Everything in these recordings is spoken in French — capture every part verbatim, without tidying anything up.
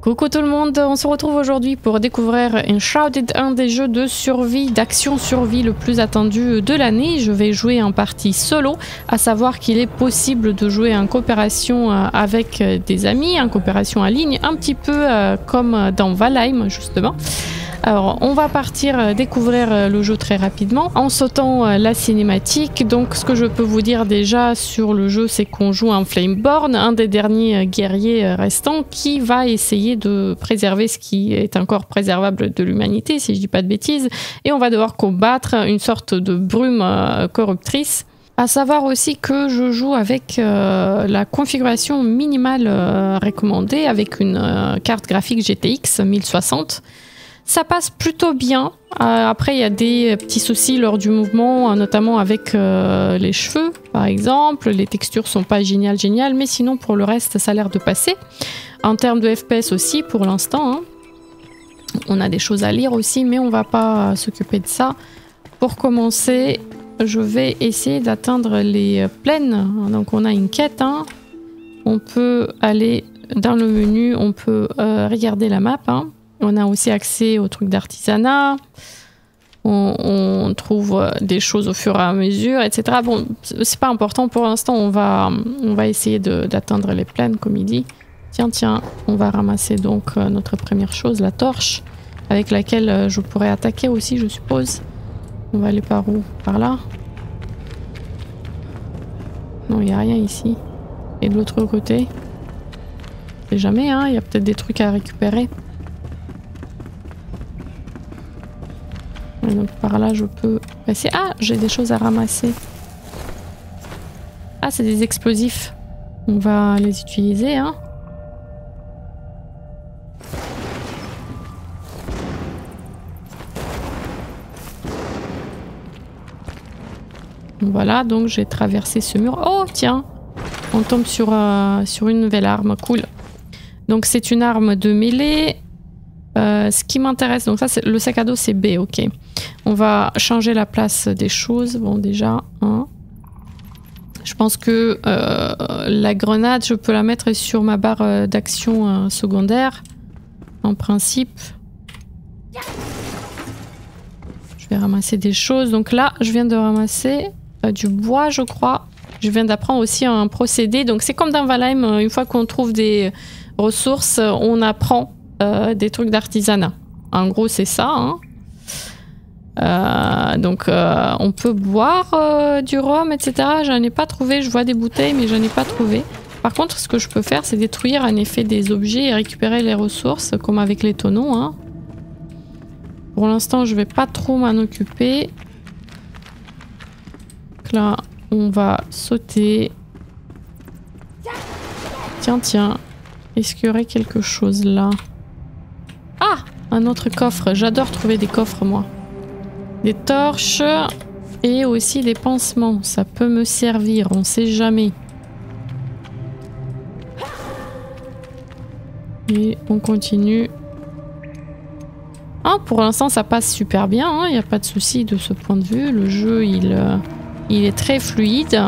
Coucou tout le monde, on se retrouve aujourd'hui pour découvrir Enshrouded, un des jeux de survie, d'action survie le plus attendu de l'année. Je vais jouer en partie solo, à savoir qu'il est possible de jouer en coopération avec des amis, en coopération en ligne, un petit peu comme dans Valheim justement. Alors on va partir découvrir le jeu très rapidement en sautant la cinématique. Donc ce que je peux vous dire déjà sur le jeu, c'est qu'on joue un Flameborn, un des derniers guerriers restants qui va essayer de préserver ce qui est encore préservable de l'humanité, si je dis pas de bêtises, et on va devoir combattre une sorte de brume corruptrice. À savoir aussi que je joue avec euh, la configuration minimale euh, recommandée, avec une euh, carte graphique G T X mille soixante. Ça passe plutôt bien. Euh, après, il y a des petits soucis lors du mouvement, notamment avec euh, les cheveux, par exemple. Les textures sont pas géniales, géniales, mais sinon, pour le reste, ça a l'air de passer. En termes de F P S aussi, pour l'instant, hein. On a des choses à lire aussi, mais on va pas s'occuper de ça. Pour commencer, je vais essayer d'atteindre les plaines. Donc, on a une quête. Hein. On peut aller dans le menu, on peut euh, regarder la map, hein. On a aussi accès aux trucs d'artisanat, on, on trouve des choses au fur et à mesure, et cetera. Bon, c'est pas important pour l'instant, on va, on va essayer d'atteindre les plaines, comme il dit. Tiens, tiens, on va ramasser donc notre première chose, la torche, avec laquelle je pourrais attaquer aussi, je suppose. On va aller par où? Par là? Non, il n'y a rien ici. Et de l'autre côté? Je sais jamais, hein, il y a peut-être des trucs à récupérer. Donc par là je peux passer. Ah, j'ai des choses à ramasser. Ah, c'est des explosifs. On va les utiliser, hein. Voilà, donc j'ai traversé ce mur. Oh, tiens, on tombe sur, euh, sur une nouvelle arme. Cool. Donc c'est une arme de mêlée. Euh, ce qui m'intéresse, donc ça c'est le sac à dos, c'est B, ok. On va changer la place des choses. Bon, déjà, hein. Je pense que euh, la grenade, je peux la mettre sur ma barre d'action euh, secondaire, en principe. Je vais ramasser des choses. Donc là, je viens de ramasser euh, du bois, je crois. Je viens d'apprendre aussi un procédé. Donc c'est comme dans Valheim, une fois qu'on trouve des ressources, on apprend Euh, des trucs d'artisanat. En gros, c'est ça. Hein. Euh, donc, euh, on peut boire euh, du rhum, et cetera. J'en ai pas trouvé. Je vois des bouteilles, mais j'en ai pas trouvé. Par contre, ce que je peux faire, c'est détruire en effet des objets et récupérer les ressources, comme avec les tonneaux. Hein. Pour l'instant, je vais pas trop m'en occuper. Donc là, on va sauter. Tiens, tiens. Est-ce qu'il y aurait quelque chose là ? Ah, un autre coffre. J'adore trouver des coffres, moi. Des torches et aussi des pansements. Ça peut me servir, on sait jamais. Et on continue. Ah, pour l'instant, ça passe super bien. Il n'y a pas de souci de ce point de vue. Le jeu, il, euh, il est très fluide.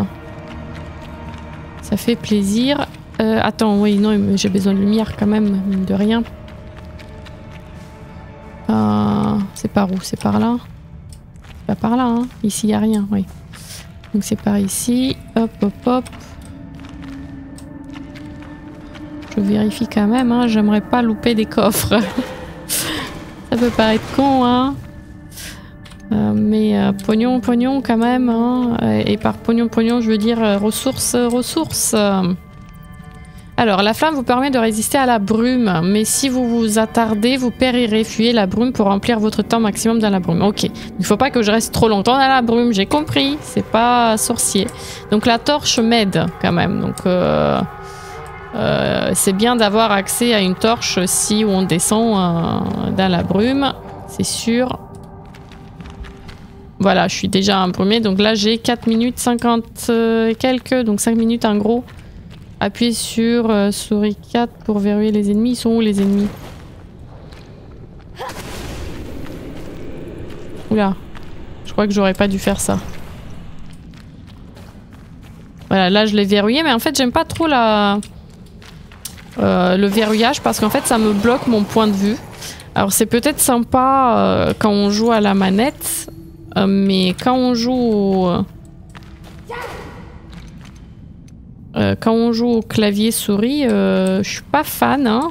Ça fait plaisir. Euh, attends, oui, non, j'ai besoin de lumière quand même, mine de rien. Euh, c'est par où? C'est par là? C'est pas par là, hein. Ici, il n'y a rien, oui. Donc c'est par ici. Hop, hop, hop. Je vérifie quand même, hein. J'aimerais pas louper des coffres. Ça peut paraître con, hein. Euh, mais euh, pognon, pognon quand même, hein. Et par pognon, pognon, je veux dire euh, ressources, ressources. Alors, la flamme vous permet de résister à la brume, mais si vous vous attardez, vous périrez. Fuyez la brume pour remplir votre temps maximum dans la brume. Ok, il ne faut pas que je reste trop longtemps dans la brume, j'ai compris, c'est pas sorcier. Donc la torche m'aide quand même, donc euh, euh, c'est bien d'avoir accès à une torche si on descend euh, dans la brume, c'est sûr. Voilà, je suis déjà embrumée, donc là j'ai quatre minutes cinquante et quelques, donc cinq minutes en gros. Appuyez sur euh, souris quatre pour verrouiller les ennemis. Ils sont où les ennemis? Oula. Je crois que j'aurais pas dû faire ça. Voilà, là je l'ai verrouillé, mais en fait j'aime pas trop la... euh, le verrouillage parce qu'en fait ça me bloque mon point de vue. Alors c'est peut-être sympa euh, quand on joue à la manette, euh, mais quand on joue au, euh, quand on joue au clavier souris, euh, je suis pas fan. Hein.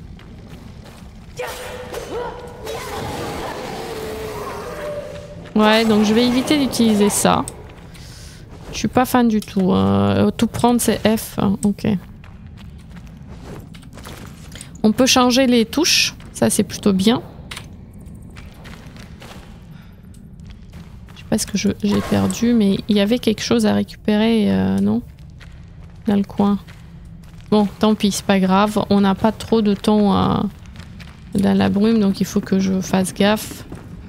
Ouais, donc je vais éviter d'utiliser ça. Je suis pas fan du tout. Hein. Tout prendre c'est F. Hein. Ok. On peut changer les touches. Ça c'est plutôt bien. Je sais pas ce que j'ai perdu, mais il y avait quelque chose à récupérer, euh, non? Dans le coin. Bon, tant pis, c'est pas grave. On n'a pas trop de temps euh, dans la brume, donc il faut que je fasse gaffe.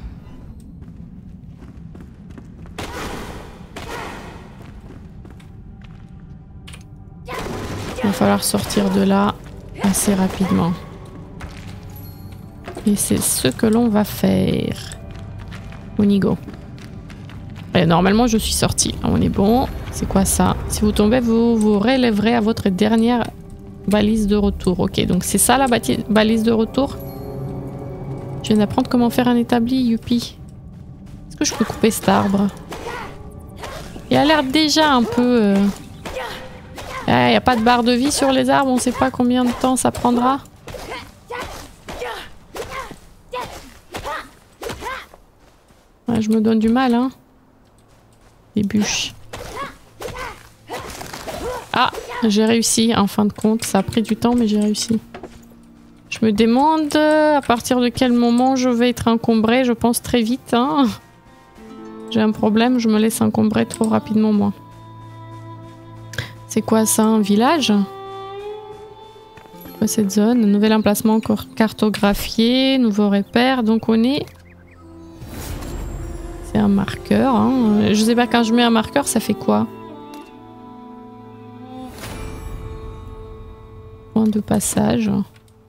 Il va falloir sortir de là assez rapidement. Et c'est ce que l'on va faire. On y go. Et normalement, je suis sortie. On est bon. C'est quoi ça? Si vous tombez, vous vous relèverez à votre dernière balise de retour. Ok, donc c'est ça la balise de retour? Je viens d'apprendre comment faire un établi, youpi. Est-ce que je peux couper cet arbre? Il a l'air déjà un peu... Il euh... n'y a pas de barre de vie sur les arbres, on sait pas combien de temps ça prendra. Ouais, je me donne du mal, hein. Des bûches. Ah, j'ai réussi en fin de compte. Ça a pris du temps, mais j'ai réussi. Je me demande à partir de quel moment je vais être encombrée. Je pense très vite, hein. J'ai un problème, je me laisse encombrer trop rapidement, moi. C'est quoi ça, un village? Quoi cette zone? Nouvel emplacement cartographié, nouveau repère. Donc on est... C'est un marqueur. Hein. Je sais pas, quand je mets un marqueur, ça fait quoi? Point de passage. Je vais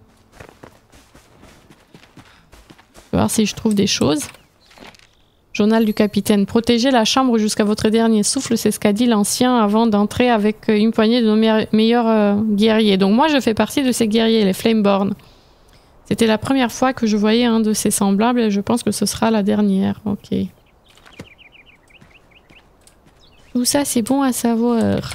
voir si je trouve des choses. Journal du capitaine. Protégez la chambre jusqu'à votre dernier souffle, c'est ce qu'a dit l'ancien avant d'entrer avec une poignée de nos me meilleurs euh, guerriers. Donc moi je fais partie de ces guerriers, les Flameborn. C'était la première fois que je voyais un de ces semblables et je pense que ce sera la dernière. Ok. Tout ça c'est bon à savoir.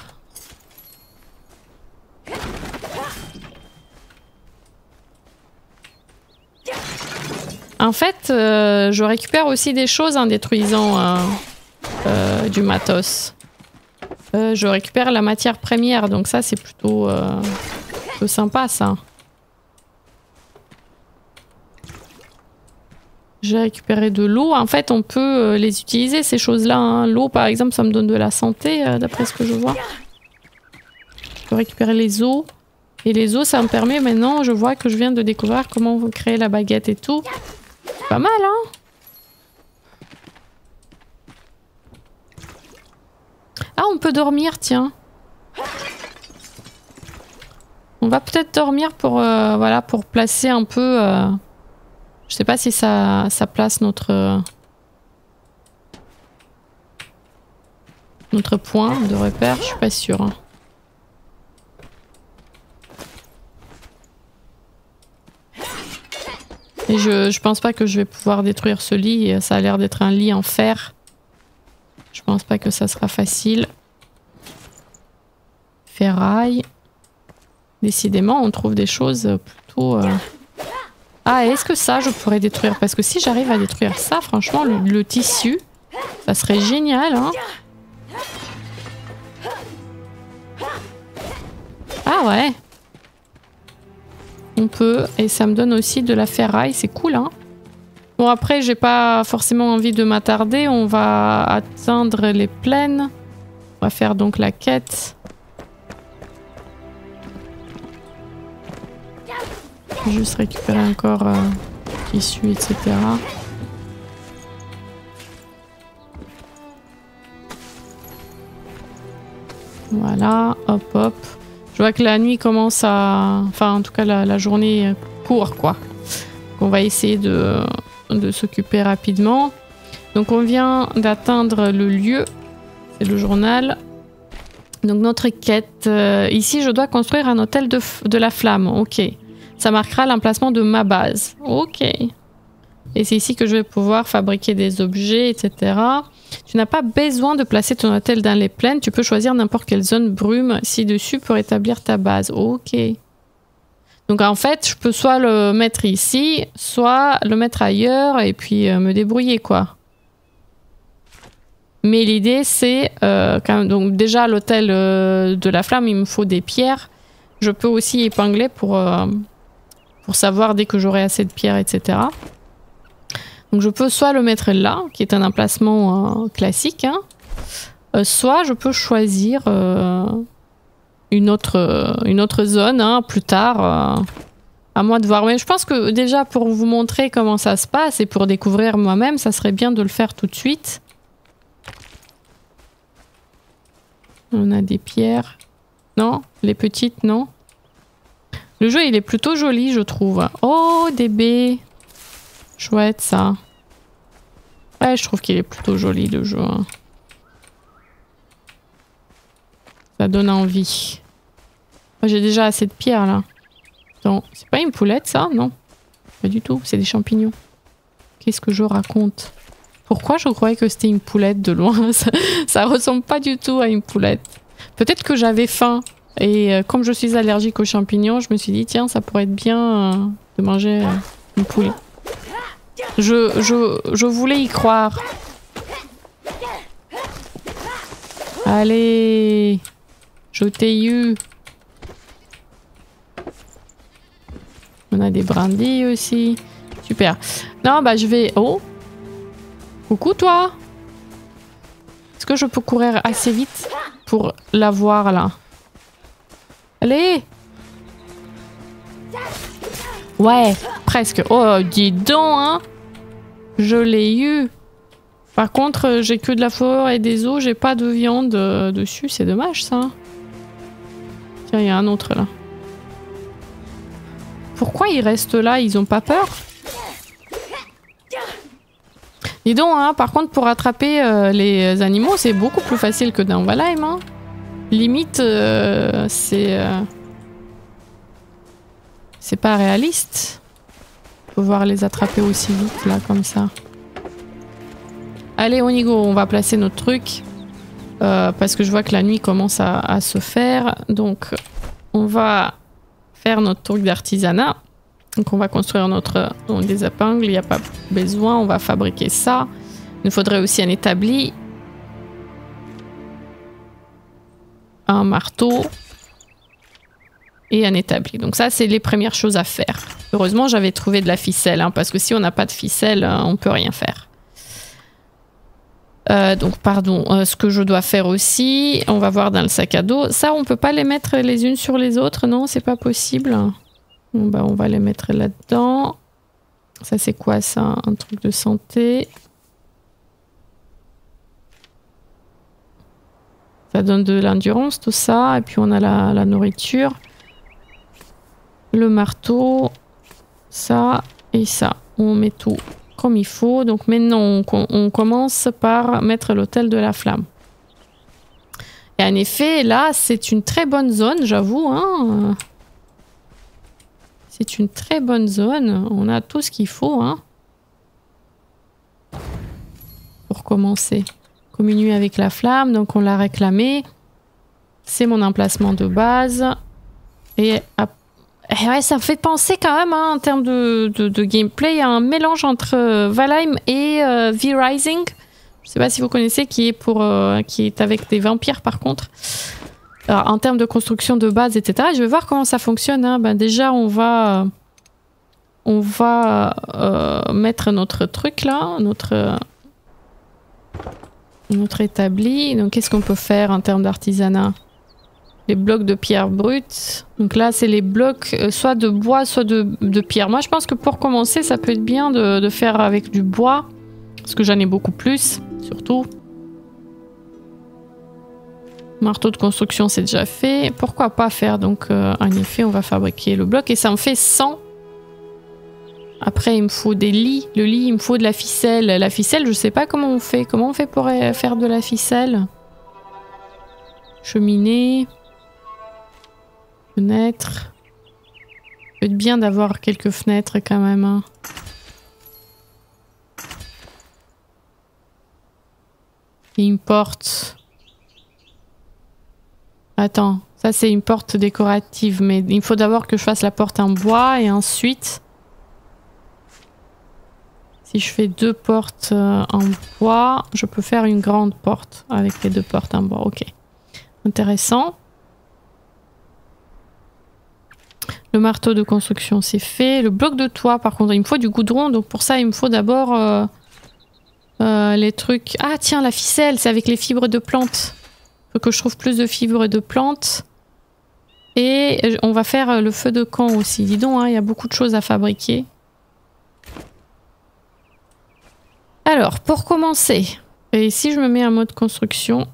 En fait, euh, je récupère aussi des choses en détruisant euh, euh, du matos. Euh, je récupère la matière première, donc ça c'est plutôt, euh, plutôt sympa ça. J'ai récupéré de l'eau. En fait, on peut euh, les utiliser ces choses-là. Hein. L'eau, par exemple, ça me donne de la santé, euh, d'après ce que je vois. Je peux récupérer les os. Et les os, ça me permet maintenant, je vois que je viens de découvrir comment créer la baguette et tout. Pas mal, hein? Ah, on peut dormir, tiens. On va peut-être dormir pour, euh, voilà, pour placer un peu... Euh... Je sais pas si ça, ça place notre... Euh... notre point de repère, je suis pas sûre. Hein. Et je, je pense pas que je vais pouvoir détruire ce lit. Ça a l'air d'être un lit en fer. Je pense pas que ça sera facile. Ferraille. Décidément, on trouve des choses plutôt... Euh... Ah, est-ce que ça, je pourrais détruire? Parce que si j'arrive à détruire ça, franchement, le, le tissu, ça serait génial, hein. Ah ouais. On peut, et ça me donne aussi de la ferraille, c'est cool, hein. Bon, après, j'ai pas forcément envie de m'attarder. On va atteindre les plaines. On va faire donc la quête. Juste récupérer encore euh, tissu, et cetera. Voilà, hop hop. Je vois que la nuit commence à... Enfin, en tout cas, la, la journée court, quoi. Donc, on va essayer de, de s'occuper rapidement. Donc, on vient d'atteindre le lieu. C'est le journal. Donc notre quête, euh, ici je dois construire un hôtel de, de la flamme, ok. Ça marquera l'emplacement de ma base, ok. Et c'est ici que je vais pouvoir fabriquer des objets, et cetera. Tu n'as pas besoin de placer ton hôtel dans les plaines, tu peux choisir n'importe quelle zone brume ci-dessus pour établir ta base, ok. Donc en fait je peux soit le mettre ici, soit le mettre ailleurs et puis euh, me débrouiller quoi. Mais l'idée c'est, euh, donc déjà l'hôtel euh, de la flamme, il me faut des pierres. Je peux aussi épingler pour, euh, pour savoir dès que j'aurai assez de pierres, et cetera. Donc je peux soit le mettre là, qui est un emplacement euh, classique, hein, euh, soit je peux choisir euh, une, autre, euh, une autre zone hein, plus tard. Euh, à moi de voir. Mais je pense que déjà pour vous montrer comment ça se passe et pour découvrir moi-même, ça serait bien de le faire tout de suite. On a des pierres. Non, les petites, non. Le jeu, il est plutôt joli, je trouve. Oh, des baies. Chouette, ça. Ouais, je trouve qu'il est plutôt joli, le jeu. Ça donne envie. Moi, j'ai déjà assez de pierres, là. Non, c'est pas une poulette, ça? Non. Pas du tout, c'est des champignons. Qu'est-ce que je raconte? Pourquoi je croyais que c'était une poulette de loin? ça, ça ressemble pas du tout à une poulette. Peut-être que j'avais faim. Et euh, comme je suis allergique aux champignons, je me suis dit, tiens, ça pourrait être bien euh, de manger euh, une poulet. Je, je, je voulais y croire. Allez. Je t'ai eu. On a des brindilles aussi. Super. Non, bah je vais... Oh. Coucou toi. Est-ce que je peux courir assez vite pour la voir là? Allez. Ouais, presque. Oh, dis donc, hein. Je l'ai eu. Par contre, j'ai que de la fleur et des os, j'ai pas de viande euh, dessus. C'est dommage ça. Tiens, il y a un autre là. Pourquoi ils restent là? Ils ont pas peur? Dis donc, hein, par contre, pour attraper euh, les animaux, c'est beaucoup plus facile que dans Valheim. Hein. Limite, euh, c'est... Euh, c'est pas réaliste. Pouvoir les attraper aussi vite, là, comme ça. Allez, on y go, on va placer notre truc. Euh, parce que je vois que la nuit commence à, à se faire. Donc, on va faire notre truc d'artisanat. Donc on va construire notre donc des épingles, il n'y a pas besoin, on va fabriquer ça. Il nous faudrait aussi un établi. Un marteau. Et un établi. Donc ça, c'est les premières choses à faire. Heureusement, j'avais trouvé de la ficelle, hein, parce que si on n'a pas de ficelle, on ne peut rien faire. Euh, donc pardon, euh, ce que je dois faire aussi, on va voir dans le sac à dos. Ça, on ne peut pas les mettre les unes sur les autres, non? C'est pas possible. Bon, bah, on va les mettre là-dedans. Ça, c'est quoi ça? Un truc de santé. Ça donne de l'endurance, tout ça. Et puis, on a la, la nourriture. Le marteau. Ça et ça. On met tout comme il faut. Donc, maintenant, on, on commence par mettre l'hôtel de la flamme. Et en effet, là, c'est une très bonne zone, j'avoue, hein. C'est une très bonne zone. On a tout ce qu'il faut, hein. Pour commencer. Communier avec la flamme, donc on l'a réclamé. C'est mon emplacement de base. Et, et ouais, ça me fait penser quand même, hein, en termes de, de, de gameplay, il y a un mélange entre euh, Valheim et euh, V-Rising. Je sais pas si vous connaissez, qui est, pour, euh, qui est avec des vampires par contre. Alors, en termes de construction de base, et cetera. Je vais voir comment ça fonctionne. Hein. Ben, déjà, on va, on va euh, mettre notre truc là, notre, notre établi. Donc, qu'est-ce qu'on peut faire en termes d'artisanat? Les blocs de pierre brute. Donc là, c'est les blocs euh, soit de bois, soit de, de pierre. Moi, je pense que pour commencer, ça peut être bien de, de faire avec du bois. Parce que j'en ai beaucoup plus, surtout. Marteau de construction, c'est déjà fait. Pourquoi pas faire? Donc, euh, en effet, on va fabriquer le bloc. Et ça me fait cent. Après, il me faut des lits. Le lit, il me faut de la ficelle. La ficelle, je sais pas comment on fait. Comment on fait pour faire de la ficelle? Cheminée. Fenêtre. Ça peut être bien d'avoir quelques fenêtres quand même. Hein. Et une porte. Attends, ça c'est une porte décorative, mais il faut d'abord que je fasse la porte en bois et ensuite... Si je fais deux portes en bois, je peux faire une grande porte avec les deux portes en bois. Ok. Intéressant. Le marteau de construction, c'est fait. Le bloc de toit, par contre, il me faut du goudron. Donc pour ça, il me faut d'abord euh, euh, les trucs... Ah tiens, la ficelle, c'est avec les fibres de plantes. Il faut que je trouve plus de fibres de plantes. Et on va faire le feu de camp aussi. Dis donc, hein, il y a beaucoup de choses à fabriquer. Alors, pour commencer, et si je me mets en mode construction,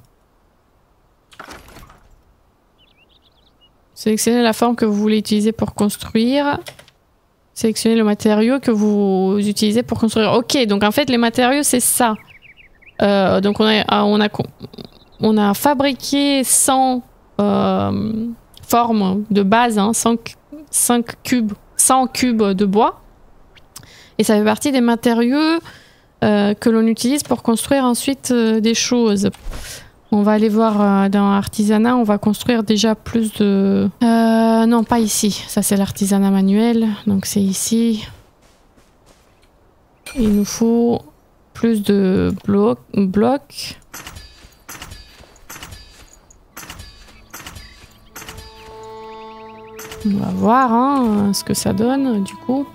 sélectionnez la forme que vous voulez utiliser pour construire, sélectionnez le matériau que vous utilisez pour construire. Ok, donc en fait les matériaux c'est ça. Euh, donc on a, on, a, on a fabriqué cent euh, formes de base, hein, cent, cinq cubes, cent cubes de bois, et ça fait partie des matériaux Euh, que l'on utilise pour construire ensuite euh, des choses. On va aller voir euh, dans l'artisanat, on va construire déjà plus de... Euh, non, pas ici. Ça, c'est l'artisanat manuel. Donc, c'est ici. Il nous faut plus de blocs. blocs. On va voir hein, ce que ça donne, du coup.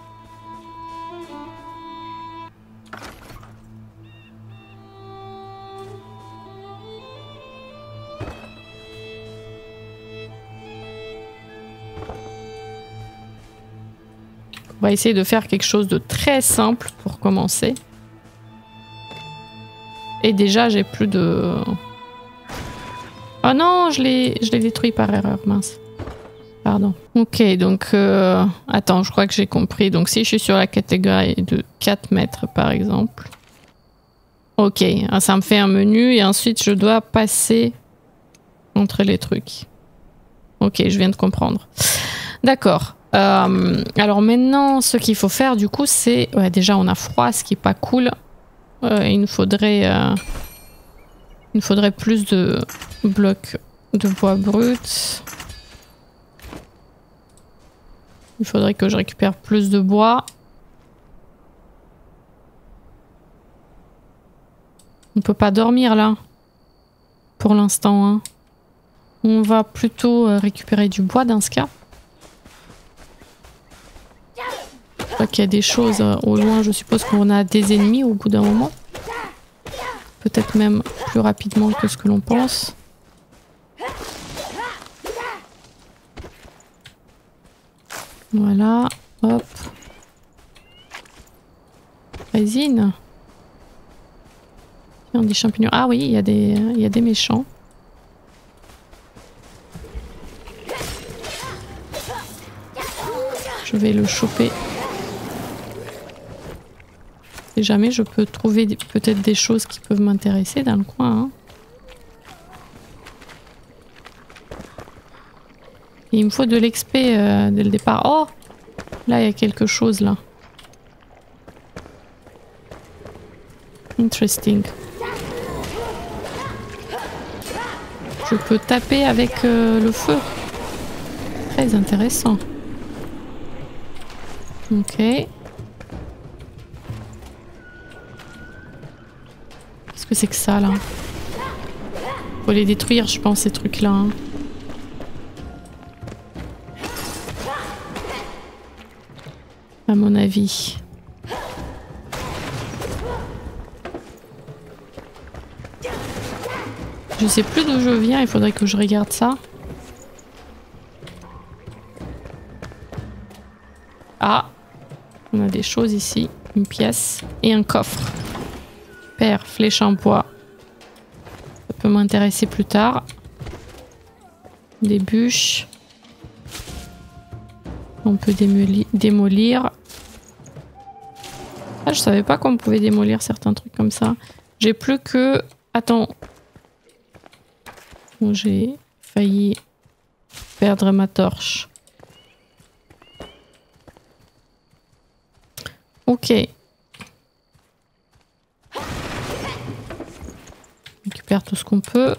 On va essayer de faire quelque chose de très simple pour commencer. Et déjà, j'ai plus de... Oh non, je l'ai je l'ai détruit par erreur, mince. Pardon. Ok, donc... Euh... Attends, je crois que j'ai compris. Donc si je suis sur la catégorie de quatre mètres, par exemple. Ok, ça me fait un menu et ensuite je dois passer entre les trucs. Ok, je viens de comprendre. D'accord. Euh, alors maintenant, ce qu'il faut faire du coup, c'est... Ouais, déjà, on a froid, ce qui est pas cool. Euh, il nous faudrait... Euh, il nous faudrait plus de blocs de bois brut. Il faudrait que je récupère plus de bois. On peut pas dormir là. Pour l'instant. Hein. On va plutôt récupérer du bois dans ce cas. Je crois qu'il y a des choses euh, au loin, je suppose qu'on a des ennemis au bout d'un moment. Peut-être même plus rapidement que ce que l'on pense. Voilà, hop. Résine. Tiens, des champignons. Ah oui, il y a des, il y a des méchants. Je vais le choper. Si jamais je peux trouver peut-être des choses qui peuvent m'intéresser dans le coin. Hein. Et il me faut de l'ex P euh, dès le départ. Oh! Là, il y a quelque chose là. Interesting. Je peux taper avec euh, le feu. Très intéressant. Ok. Qu'est-ce que c'est que ça là? Faut les détruire, je pense, ces trucs-là. Hein. À mon avis. Je sais plus d'où je viens, il faudrait que je regarde ça. Ah, on a des choses ici. Une pièce et un coffre. Super, flèche en bois. Ça peut m'intéresser plus tard. Des bûches. On peut démolir. démolir. Ah, je savais pas qu'on pouvait démolir certains trucs comme ça. J'ai plus que... Attends. Bon, j'ai failli perdre ma torche. Ok. On récupère tout ce qu'on peut.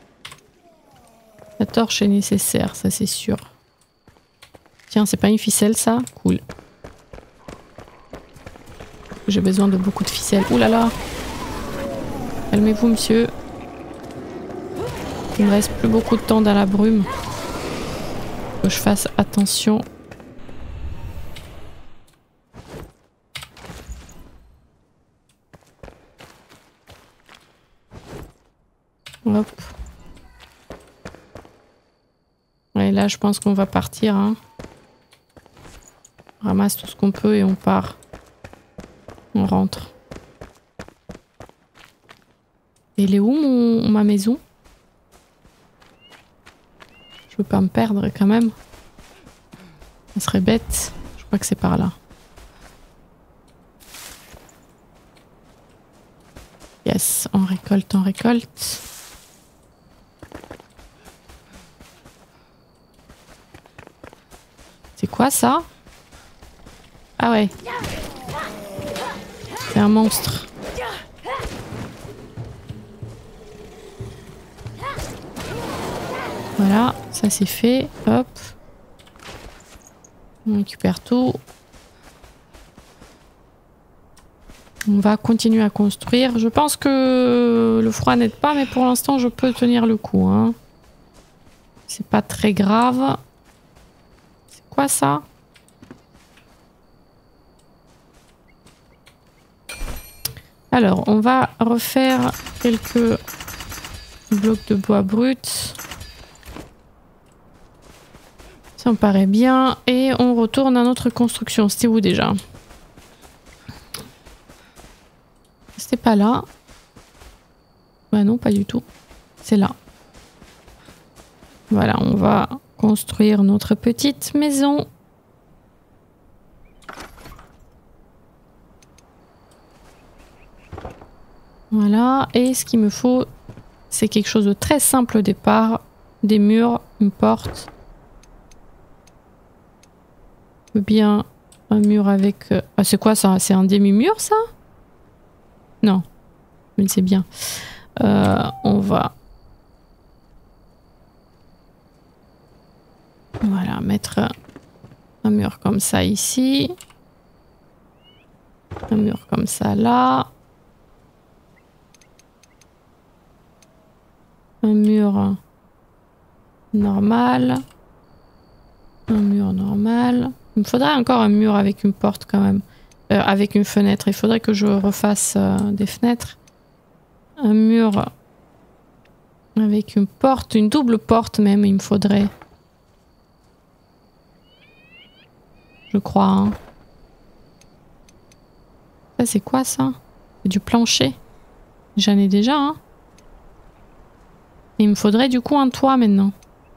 La torche est nécessaire, ça c'est sûr. Tiens, c'est pas une ficelle ça? Cool. J'ai besoin de beaucoup de ficelles. Ouh là là! Calmez-vous, monsieur. Il me reste plus beaucoup de temps dans la brume. Faut que je fasse attention. Hop. Ouais, là, je pense qu'on va partir. Hein. On ramasse tout ce qu'on peut et on part. On rentre. Et il est où mon, ma maison? Je veux pas me perdre quand même. Ça serait bête. Je crois que c'est par là. Yes, on récolte, on récolte. C'est quoi ça? Ah ouais. C'est un monstre. Voilà, ça c'est fait. Hop. On récupère tout. On va continuer à construire. Je pense que le froid n'aide pas, mais pour l'instant je peux tenir le coup. Hein. C'est pas très grave. C'est quoi ça? Alors, on va refaire quelques blocs de bois brut. Ça me paraît bien. Et on retourne à notre construction. C'était où déjà? C'était pas là. Bah non, pas du tout. C'est là. Voilà, on va construire notre petite maison. Voilà, et ce qu'il me faut, c'est quelque chose de très simple au départ. Des murs, une porte. Bien un mur avec... Euh... Ah, c'est quoi ça? C'est un demi-mur ça? Non, mais c'est bien. Euh, on va... Voilà, mettre un mur comme ça ici. Un mur comme ça là. Un mur normal. Un mur normal. Il me faudrait encore un mur avec une porte quand même. Euh, avec une fenêtre. Il faudrait que je refasse euh, des fenêtres. Un mur avec une porte. Une double porte même, il me faudrait. Je crois. Hein. Ça c'est quoi ça? C'est du plancher. J'en ai déjà, hein. Il me faudrait du coup un toit maintenant.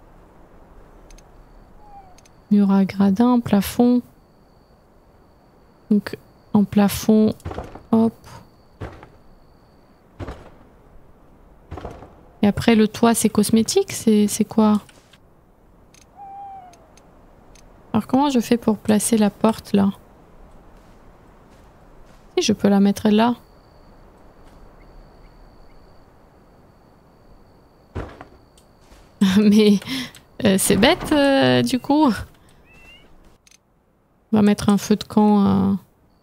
Mur à gradin, plafond. Donc en plafond, hop. Et après le toit c'est cosmétique, c'est quoi? Alors comment je fais pour placer la porte là? Si je peux la mettre là. Mais euh, c'est bête euh, du coup. On va mettre un feu de camp. Euh...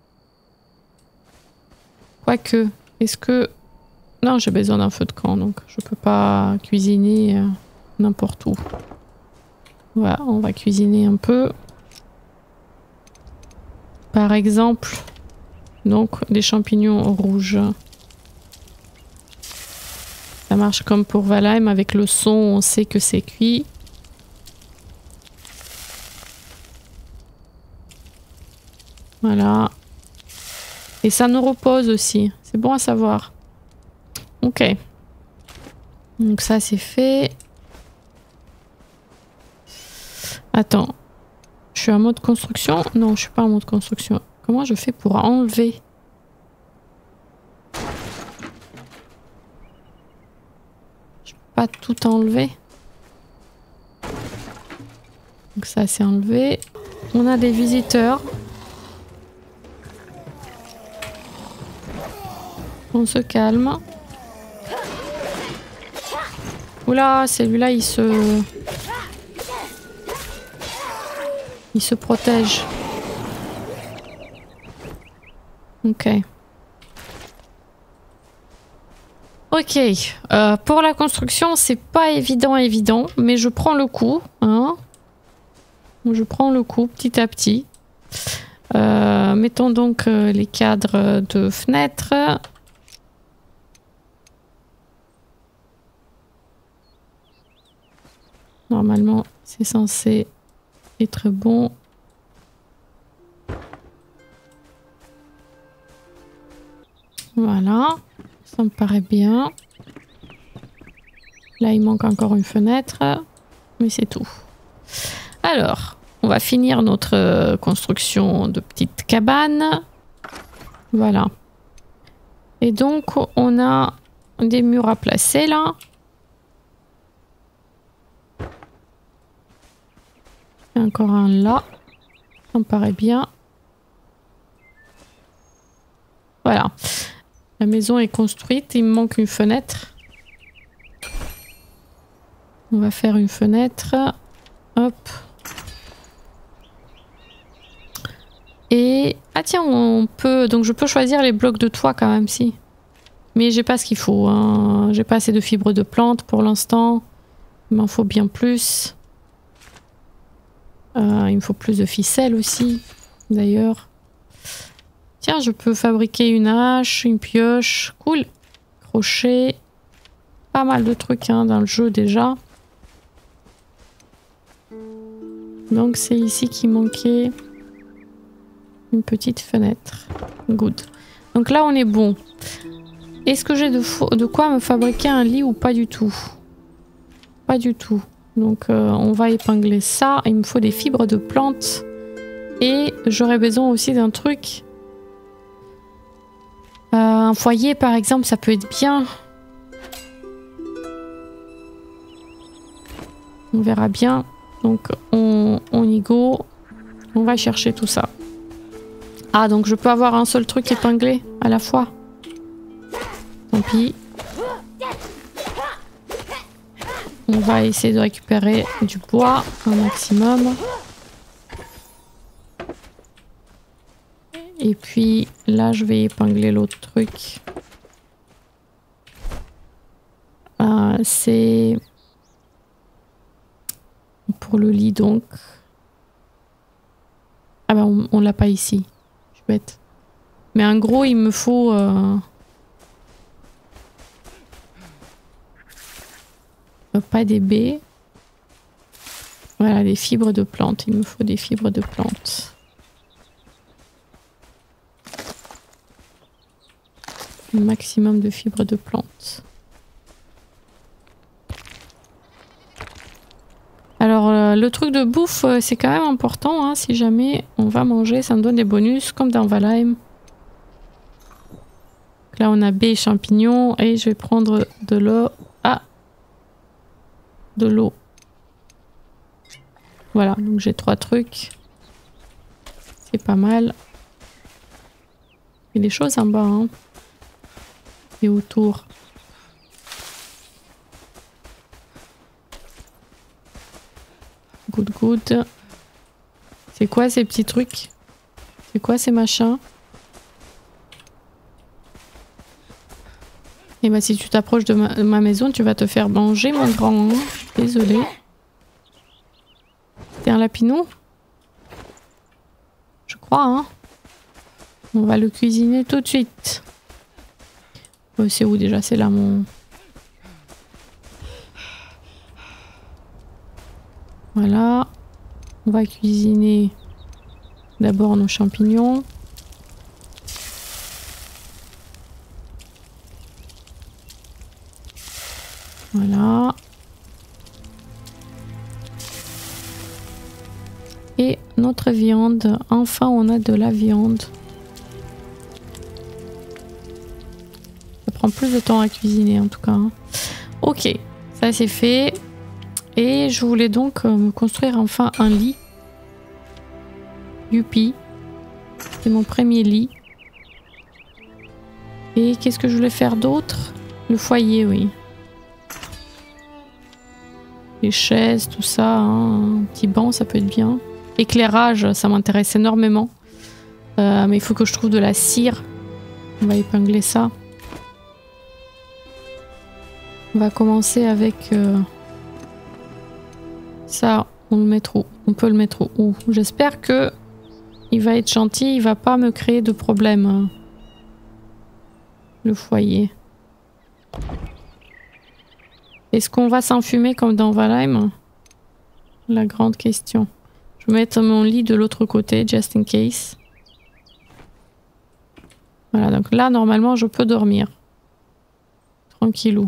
Quoique, est-ce que... Non, j'ai besoin d'un feu de camp, donc je peux pas cuisiner euh, n'importe où. Voilà, on va cuisiner un peu. Par exemple, donc des champignons rouges. Ça marche comme pour Valheim, avec le son, on sait que c'est cuit. Voilà. Et ça nous repose aussi. C'est bon à savoir. Ok. Donc ça c'est fait. Attends. Je suis en mode construction? Non, je suis pas en mode construction. Comment je fais pour enlever? pas tout enlevé. Donc ça c'est enlevé. On a des visiteurs. On se calme. Oula, celui-là il se... Il se protège. Ok. Ok. Euh, pour la construction, c'est pas évident, évident, mais je prends le coup. Hein. Je prends le coup petit à petit. Euh, mettons donc euh, les cadres de fenêtres. Normalement, c'est censé être bon. Voilà, ça me paraît bien. Là, il manque encore une fenêtre, mais c'est tout. Alors, on va finir notre construction de petite cabane. Voilà. Et donc, on a des murs à placer là. Il y a encore un là. Ça me paraît bien. Voilà. La maison est construite. Il me manque une fenêtre. On va faire une fenêtre. Hop. Et... Ah tiens, on peut... Donc je peux choisir les blocs de toit quand même, si. Mais j'ai pas ce qu'il faut. Hein. J'ai pas assez de fibres de plantes pour l'instant. Il m'en faut bien plus. Euh, il me faut plus de ficelles aussi, d'ailleurs. Tiens, je peux fabriquer une hache, une pioche. Cool. Crochet. Pas mal de trucs hein, dans le jeu déjà. Donc c'est ici qu'il manquait une petite fenêtre. Good. Donc là on est bon. Est-ce que j'ai de, de quoi me fabriquer un lit ou pas du tout? Pas du tout. Donc euh, on va épingler ça. Il me faut des fibres de plantes. Et j'aurais besoin aussi d'un truc. Euh, un foyer par exemple, ça peut être bien. On verra bien. Donc on, on y go. On va chercher tout ça. Ah donc je peux avoir un seul truc épinglé à la fois. Tant pis. On va essayer de récupérer du bois un maximum. Et puis là je vais épingler l'autre truc. Euh, c'est pour le lit donc. Ah bah on, on l'a pas ici. Je suis bête. Mais en gros il me faut... Euh... Pas des baies. Voilà, des fibres de plantes. Il me faut des fibres de plantes. Un maximum de fibres de plantes. Alors, euh, le truc de bouffe, euh, c'est quand même important. Hein, si jamais on va manger, ça me donne des bonus, comme dans Valheim. Là, on a baies et champignons. Et je vais prendre de l'eau. Ah! De l'eau. Voilà, donc j'ai trois trucs. C'est pas mal. Il y a des choses en bas, hein. Et autour. Good, good. C'est quoi ces petits trucs? C'est quoi ces machins? Et bah si tu t'approches de, de ma maison, tu vas te faire manger, mon grand. Hein. Désolé. T'es un lapinou? Je crois, hein. On va le cuisiner tout de suite. Oh, c'est où déjà? C'est là mon... Voilà. On va cuisiner d'abord nos champignons. Voilà. Et notre viande. Enfin, on a de la viande. Ça prend plus de temps à cuisiner en tout cas. Hein. Ok. Ça c'est fait. Et je voulais donc euh, me construire enfin un lit. Youpi. C'est mon premier lit. Et qu'est-ce que je voulais faire d'autre? Le foyer, oui. Les chaises, tout ça. Hein. Un petit banc, ça peut être bien. Éclairage, ça m'intéresse énormément. Euh, mais il faut que je trouve de la cire. On va épingler ça. On va commencer avec euh, ça. On le met où? On peut le mettre où? J'espère que il va être gentil. Il va pas me créer de problème. Hein. Le foyer. Est-ce qu'on va s'enfumer comme dans Valheim? La grande question. Je vais mettre mon lit de l'autre côté, just in case. Voilà, donc là, normalement, je peux dormir. Tranquillou.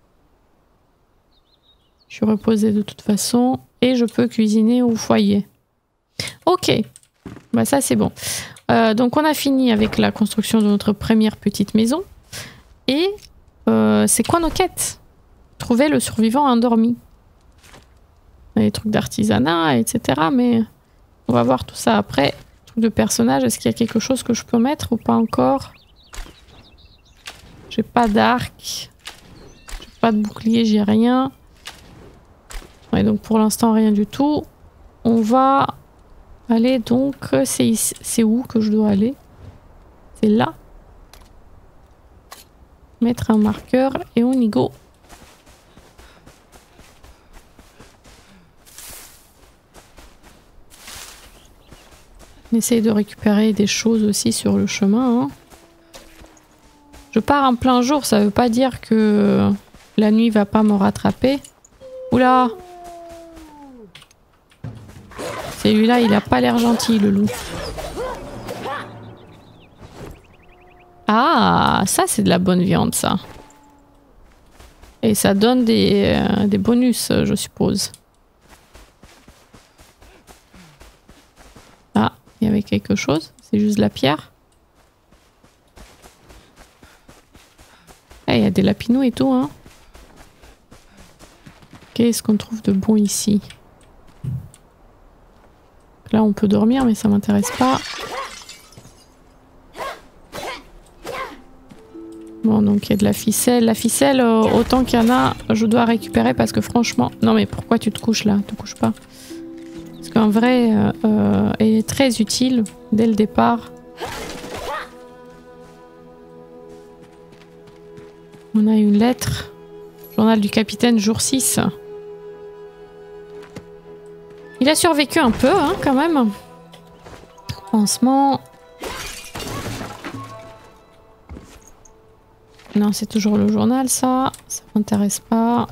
Je suis reposée de toute façon. Et je peux cuisiner au foyer. Ok. Bah ça, c'est bon. Euh, donc, on a fini avec la construction de notre première petite maison. Et euh, c'est quoi nos quêtes? Trouver le survivant endormi. Les trucs d'artisanat, et cetera. Mais on va voir tout ça après. Truc de personnage, est-ce qu'il y a quelque chose que je peux mettre ou pas encore? J'ai pas d'arc. J'ai pas de bouclier, j'ai rien. Ouais, donc pour l'instant rien du tout. On va aller donc... C'est où que je dois aller? C'est là. Mettre un marqueur et on y go. On essaye de récupérer des choses aussi sur le chemin. Hein. Je pars en plein jour, ça veut pas dire que la nuit va pas me rattraper. Oula! Celui-là, il a pas l'air gentil, le loup. Ah, ça c'est de la bonne viande, ça. Et ça donne des, euh, des bonus, je suppose. Ah, il y avait quelque chose. C'est juste de la pierre. Ah, il y a des lapinous et tout, hein. Qu'est-ce qu'on trouve de bon ici? Là, on peut dormir, mais ça m'intéresse pas. Bon, donc il y a de la ficelle. La ficelle, euh, autant qu'il y en a, je dois récupérer parce que franchement... Non mais pourquoi tu te couches là? Te couches pas. Parce qu'en vrai, euh, euh, elle est très utile dès le départ. On a une lettre. Journal du capitaine, jour six. Il a survécu un peu, hein, quand même. Pansement... Non, c'est toujours le journal, ça. Ça m'intéresse pas.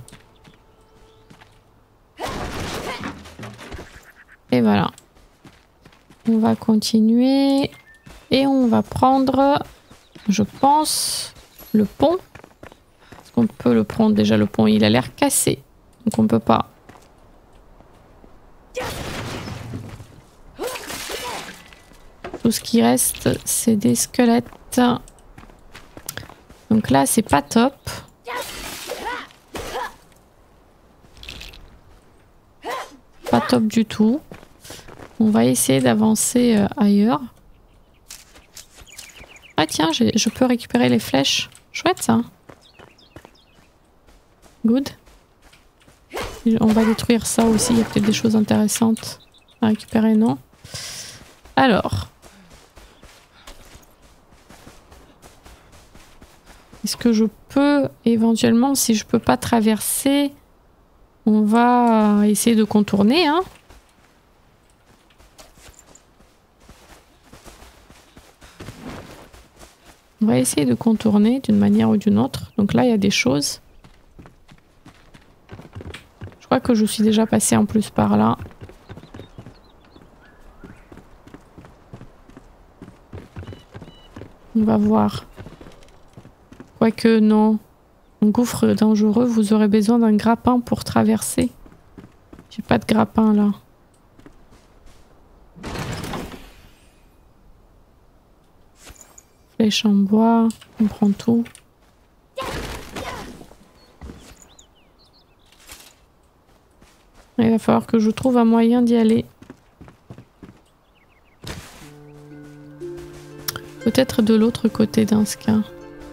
Et voilà. On va continuer. Et on va prendre, je pense, le pont. Est-ce qu'on peut le prendre? Déjà, le pont, il a l'air cassé. Donc on peut pas. Tout ce qui reste, c'est des squelettes. Donc là, c'est pas top. Pas top du tout. On va essayer d'avancer euh, ailleurs. Ah tiens, je peux récupérer les flèches. Chouette ça. Good. On va détruire ça aussi. Il y a peut-être des choses intéressantes à récupérer, non? Alors... Est-ce que je peux éventuellement, si je peux pas traverser, on va essayer de contourner, hein. On va essayer de contourner d'une manière ou d'une autre. Donc là, il y a des choses. Je crois que je suis déjà passée en plus par là. On va voir. Quoique non, un gouffre dangereux, vous aurez besoin d'un grappin pour traverser. J'ai pas de grappin là. Flèche en bois, on prend tout. Il va falloir que je trouve un moyen d'y aller. Peut-être de l'autre côté dans ce cas.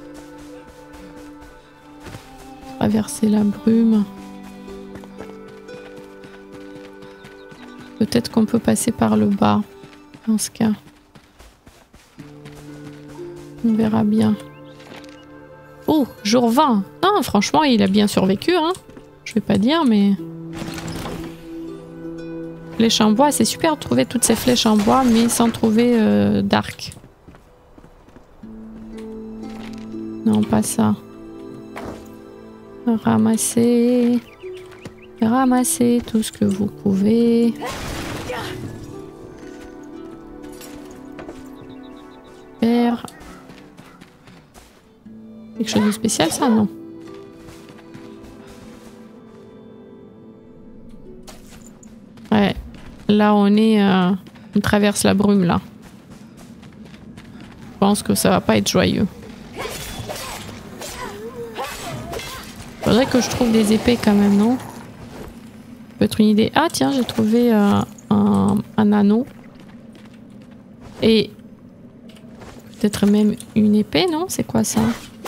Traverser la brume. Peut-être qu'on peut passer par le bas dans ce cas. On verra bien. Oh, jour vingt. Non, franchement, il a bien survécu, hein. Je vais pas dire, mais... Flèches en bois, c'est super de trouver toutes ces flèches en bois, mais sans trouver euh, d'arc. Non, pas ça. Ramassez... Ramassez tout ce que vous pouvez. Faire... Quelque chose de spécial, ça, non? Ouais. Là, on est... Euh, on traverse la brume, là. Je pense que ça va pas être joyeux. Faudrait que je trouve des épées, quand même, non? Peut-être une idée. Ah, tiens, j'ai trouvé euh, un, un anneau. Et... peut-être même une épée, non? C'est quoi, ça?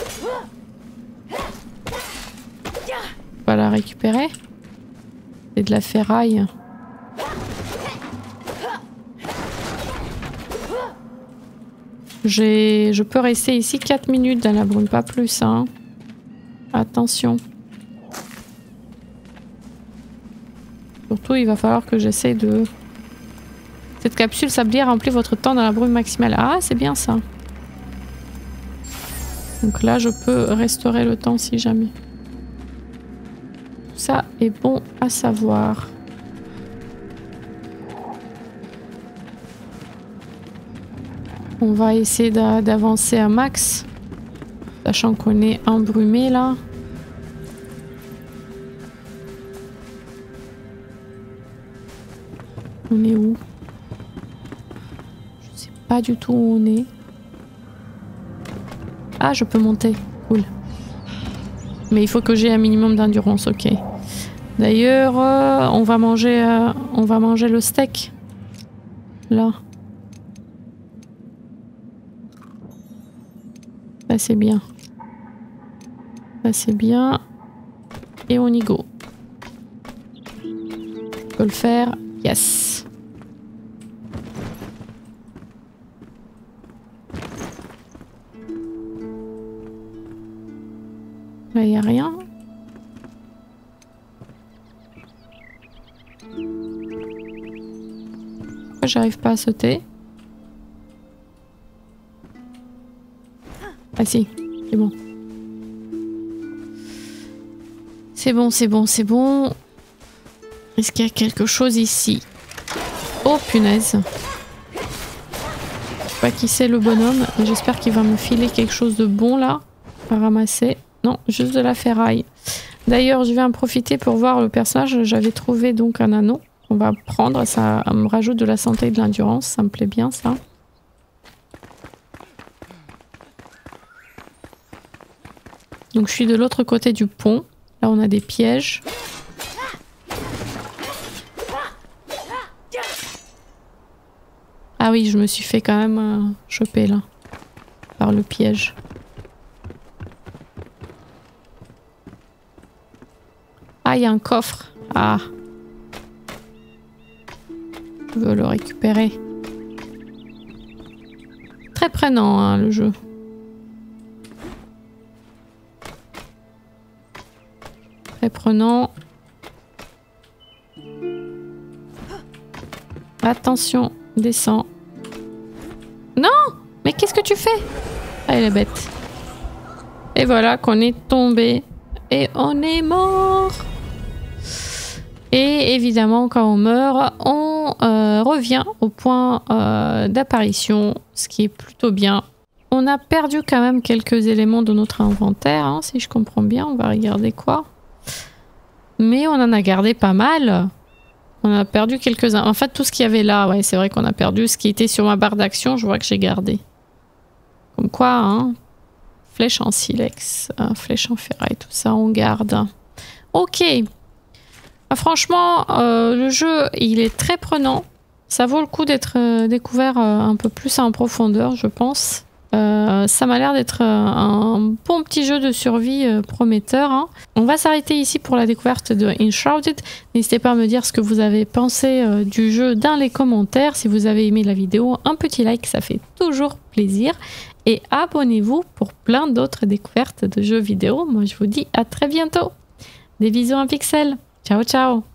On va la récupérer. C'est de la ferraille. J'ai... Je peux rester ici quatre minutes dans la brume, pas plus, hein. Attention. Surtout, il va falloir que j'essaie de... Cette capsule sablière remplit votre temps dans la brume maximale. Ah, c'est bien ça. Donc là, je peux restaurer le temps si jamais. Tout ça est bon à savoir. On va essayer d'avancer à max. Sachant qu'on est embrumé là. On est où? Je sais pas du tout où on est. Ah, je peux monter. Cool. Mais il faut que j'ai un minimum d'endurance, ok. D'ailleurs, euh, on va manger, euh, on va manger le steak. Là. Ça c'est bien. Ça c'est bien. Et on y go. Je peux le faire. Yes. Là, il n'y a rien. Pourquoi j'arrive pas à sauter? Ah si, c'est bon. C'est bon, c'est bon, c'est bon. Est-ce qu'il y a quelque chose ici? Oh punaise. Je sais pas qui c'est le bonhomme, mais j'espère qu'il va me filer quelque chose de bon là. À ramasser. Non, juste de la ferraille. D'ailleurs, je vais en profiter pour voir le personnage. J'avais trouvé donc un anneau. On va prendre, ça me rajoute de la santé et de l'endurance. Ça me plaît bien ça. Donc je suis de l'autre côté du pont. Là on a des pièges. Ah oui, je me suis fait quand même euh, choper là. Par le piège. Ah, il y a un coffre. Ah. Je veux le récupérer. Très prenant hein, le jeu. Très prenant. Attention, descends. Non! Mais qu'est-ce que tu fais? Ah, elle est bête. Et voilà qu'on est tombé. Et on est mort. Et évidemment, quand on meurt, on euh, revient au point euh, d'apparition, ce qui est plutôt bien. On a perdu quand même quelques éléments de notre inventaire, hein, si je comprends bien. On va regarder quoi. Mais on en a gardé pas mal. On a perdu quelques-uns. En fait, tout ce qu'il y avait là, ouais, c'est vrai qu'on a perdu. Ce qui était sur ma barre d'action, je vois que j'ai gardé. Comme quoi, hein. Flèche en silex, euh, flèche en ferraille, tout ça, on garde. Ok. Ah, franchement, euh, le jeu, il est très prenant. Ça vaut le coup d'être euh, découvert euh, un peu plus en profondeur, je pense. Euh, ça m'a l'air d'être euh, un bon petit jeu de survie euh, prometteur. Hein. On va s'arrêter ici pour la découverte de Enshrouded. N'hésitez pas à me dire ce que vous avez pensé euh, du jeu dans les commentaires. Si vous avez aimé la vidéo, un petit like, ça fait toujours plaisir. Et abonnez-vous pour plein d'autres découvertes de jeux vidéo. Moi, je vous dis à très bientôt. Des bisous en pixels. Ciao, ciao.